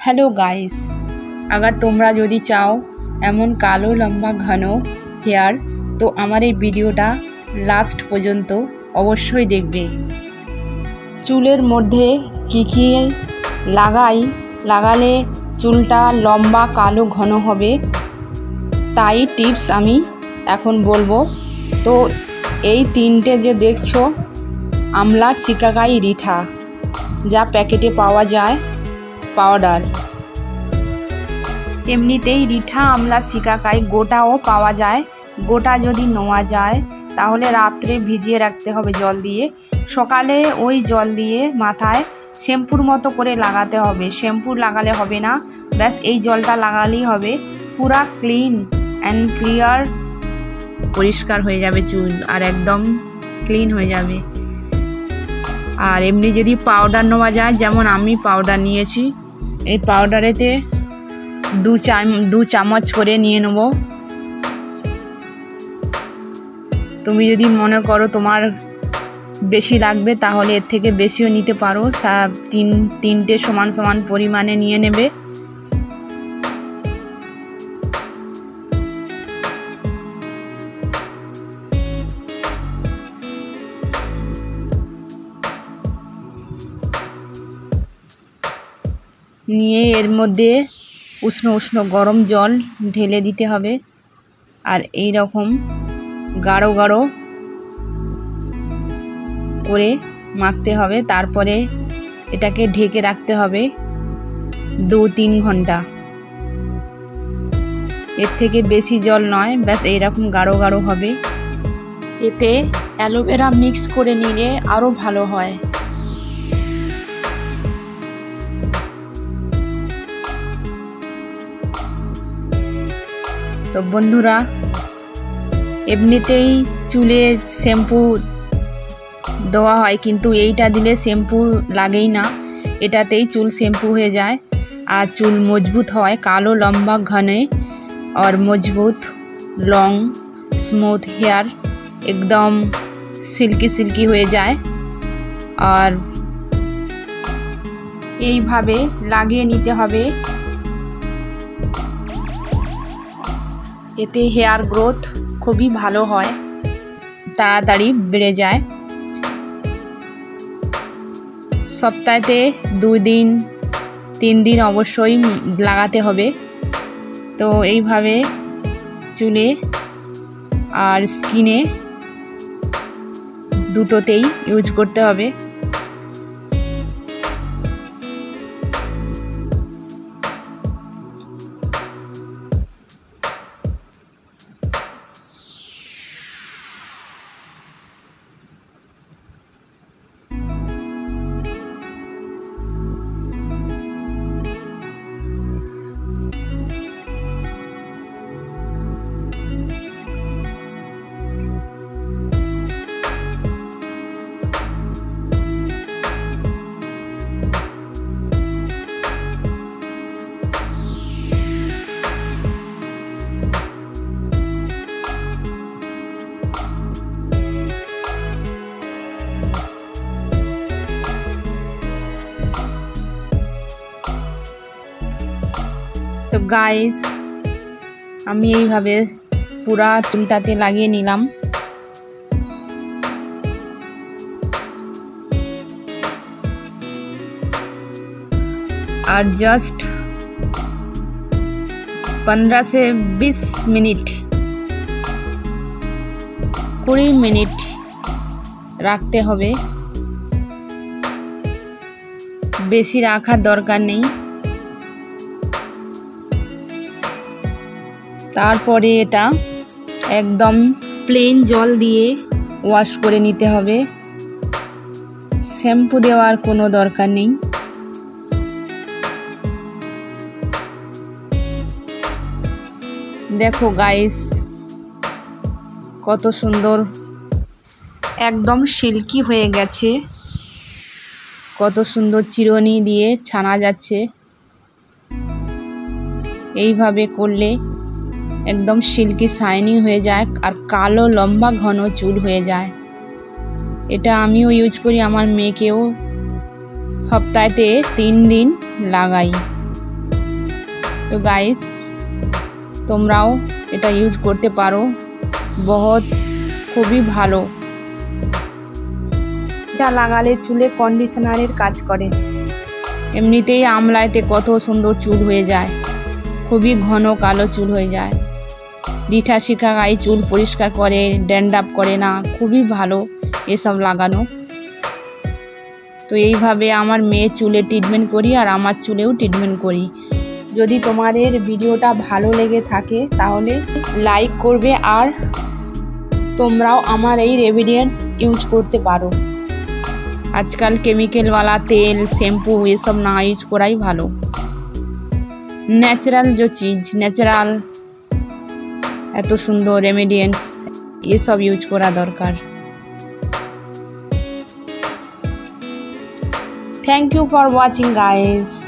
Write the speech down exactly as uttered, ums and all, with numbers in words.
Hello guys, अगर তোমরা যদি চাও এমন কালো লম্বা ঘন হেয়ার তো আমার এই ভিডিওটা লাস্ট পর্যন্ত অবশ্যই দেখবে। চুলের মধ্যে কি কি লাগাই লাগালে চুলটা লম্বা কালো ঘন হবে তাই টিপস আমি এখন বলবো। তো এই তিনটে যে দেখছো আমলা শিকাকাই রিঠা যা প্যাকেটে পাওয়া যায় পাউডার, এমনিতেই রিঠা আমলা শিকাকাই গোটাও পাওয়া যায়। গোটা যদি নেওয়া যায় তাহলে রাত্রে ভিজিয়ে রাখতে হবে জল দিয়ে, সকালে ওই জল দিয়ে মাথায় শ্যাম্পুর মতো করে লাগাতে হবে। শ্যাম্পু লাগালে হবে না, ব্যাস এই জলটা লাগালেই হবে। পুরা ক্লিন অ্যান্ড ক্লিয়ার পরিষ্কার হয়ে যাবে চুল আর একদম ক্লিন হয়ে যাবে। আর এমনি যদি পাউডার নেওয়া যায়, যেমন আমি পাউডার নিয়েছি, এই পাউডারেতে দু চাম দু চামচ করে নিয়ে নেব। তুমি যদি মনে করো তোমার বেশি লাগবে তাহলে এর থেকে বেশিও নিতে পারো, সব তিন তিনটে সমান সমান পরিমাণে নিয়ে নেবে। নিয়ে এর মধ্যে উষ্ণ উষ্ণ গরম জল ঢেলে দিতে হবে আর এই রকম গাঢ় গাঢ় করে মাখতে হবে। তারপরে এটাকে ঢেকে রাখতে হবে দু তিন ঘন্টা। এর থেকে বেশি জল নয়, ব্যাস এইরকম গাঢ় গাঢ় হবে। এতে অ্যালোভেরা মিক্স করে নিলে আরও ভালো হয়। তো বন্ধুরা, এমনিতেই চুলে শ্যাম্পু দেওয়া হয় কিন্তু এইটা দিলে শ্যাম্পু লাগেই না, এটাতেই চুল শ্যাম্পু হয়ে যায় আর চুল মজবুত হয়, কালো লম্বা ঘনে और मजबूत लॉन्ग स्मूथ हेयर एकदम सिल्की सिल्की হয়ে যায়। আর এইভাবে লাগিয়ে নিতে হবে, এতে হেয়ার গ্রোথ খুবই ভালো হয়, তাড়াতাড়ি বেড়ে যায়। সপ্তাহে দুই দিন তিন দিন অবশ্যই লাগাতে হবে। তো এইভাবে চুলে আর স্কিনে দুটোতেই ইউজ করতে হবে। তো গাইস, আমি এইভাবে পুরা চুলটাতে লাগিয়ে নিলাম। আর জাস্ট पंद्रह से बीस मिनट কুড়ি মিনিট রাখতে হবে, বেশি রাখার দরকার নেই। তারপরে এটা একদম প্লেন জল দিয়ে ওয়াশ করে নিতে হবে, শ্যাম্পু দেওয়ার কোনো দরকার নেই। দেখো গাইস, কত সুন্দর একদম সিল্কি হয়ে গেছে, কত সুন্দর চিরুনি দিয়ে ছানা যাচ্ছে। এইভাবে করলে একদম সিল্কি শাইনি হয়ে যায় আর কালো লম্বা ঘন চুল হয়ে যায়। এটা আমিও ইউজ করি, আমার মেয়েকেও সপ্তাহে তিন দিন লাগাই। তো গাইস তোমরাও এটা ইউজ করতে পারো, বহুত খুবই ভালো। এটা লাগালে চুলে কন্ডিশনারের কাজ করে। এমনিতেই আমলাইতে কত সুন্দর চুল হয়ে যায়, খুবই ঘন কালো চুল হয়ে যায়। রিঠা শিকাকাই চুল পরিষ্কার করে, ড্যান্ড্রাফ করে না, খুবই ভালো এসব লাগানো। তো এইভাবে আমার মেয়ের চুলে ট্রিটমেন্ট করি আর আমার চুলেও ট্রিটমেন্ট করি। যদি তোমাদের ভিডিওটা ভালো লেগে থাকে তাহলে লাইক করবে আর তোমরাও আমার এই রেমেডিয়েন্টস ইউজ করতে পারো। আজকাল কেমিক্যালওয়ালা তেল শ্যাম্পু এসব না ইউজ করাই ভালো। ন্যাচারাল যে চিজ, ন্যাচারাল এত সুন্দর রেমেডিয়েন্টস এসব ইউজ করা দরকার। Thank you for watching guys.